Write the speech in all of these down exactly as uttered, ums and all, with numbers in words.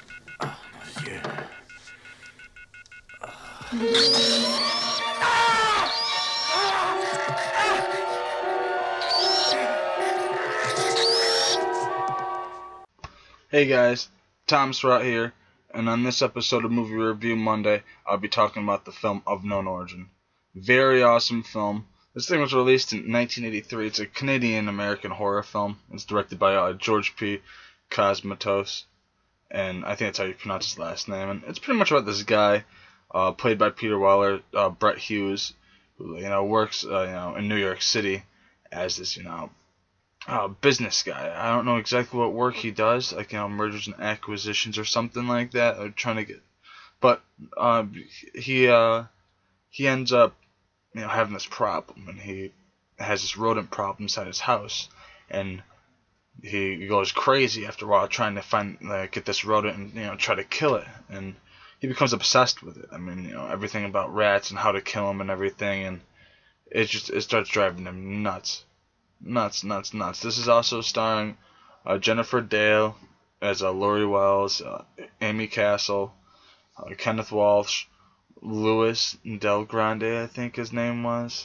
Hey guys, Tom Surratt here, and on this episode of Movie Review Monday, I'll be talking about the film Of Known Origin. Very awesome film. This thing was released in nineteen eighty-three. It's a Canadian-American horror film. It's directed by uh, George P. Cosmatos, and I think that's how you pronounce his last name. And it's pretty much about this guy, uh, played by Peter Weller, uh, Brett Hughes, who you know works uh, you know in New York City as this you know. Uh, business guy. I don't know exactly what work he does, like you know, mergers and acquisitions or something like that. Or trying to get, but uh, he uh, he ends up you know having this problem, and he has this rodent problem inside his house, and he goes crazy after a while trying to find uh, get this rodent and you know try to kill it, and he becomes obsessed with it. I mean, you know, everything about rats and how to kill them and everything, and it just it starts driving him nuts. Nuts, nuts, nuts. This is also starring uh, Jennifer Dale as uh, Lori Wells, uh, Amy Castle, uh, Kenneth Walsh, Louis Del Grande, I think his name was,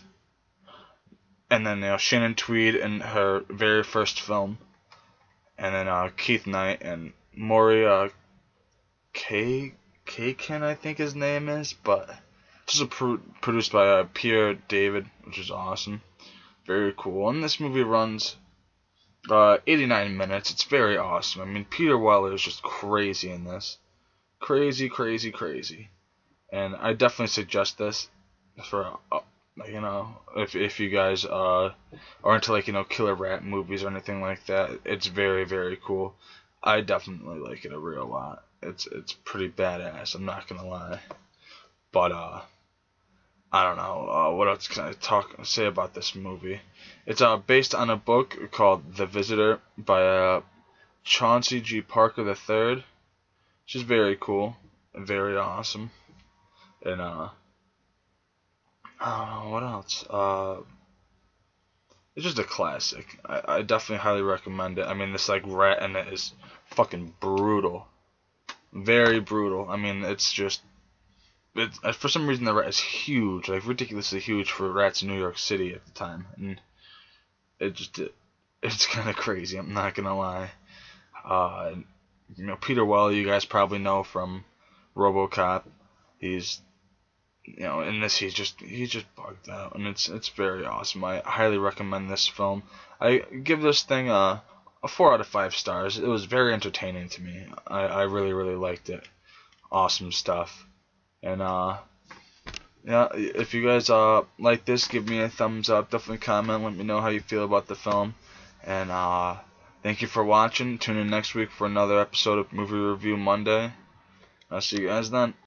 and then you know Shannon Tweed in her very first film, and then uh, Keith Knight and Maury uh, K. Kaken, I think his name is, but this is pro- produced by uh, Pierre David, which is awesome. Very cool. And this movie runs uh, eighty-nine minutes. It's very awesome. I mean, Peter Weller is just crazy in this. Crazy, crazy, crazy. And I definitely suggest this for, uh, you know, if if you guys uh, are into, like, you know, killer rat movies or anything like that. It's very, very cool. I definitely like it a real lot. It's, it's pretty badass, I'm not going to lie. But, uh... I don't know, uh, what else can I talk say about this movie? It's uh, based on a book called The Visitor by uh, Chauncey G. Parker the third, which is very cool and very awesome. And uh, I don't know what else. Uh, it's just a classic. I, I definitely highly recommend it. I mean, this like rat in it is fucking brutal, very brutal. I mean, it's just. It, for some reason, the rat is huge, like ridiculously huge for rats in New York City at the time, and it just it, it's kind of crazy. I'm not gonna lie. Uh, you know, Peter Weller, you guys probably know from RoboCop. He's you know in this he's just he's just bugged out, and it's it's very awesome. I highly recommend this film. I give this thing a a four out of five stars. It was very entertaining to me. I I really really liked it. Awesome stuff. And uh, yeah, if you guys uh like this, give me a thumbs up. Definitely comment. Let me know how you feel about the film. And uh, thank you for watching. Tune in next week for another episode of Movie Review Monday. I'll see you guys then.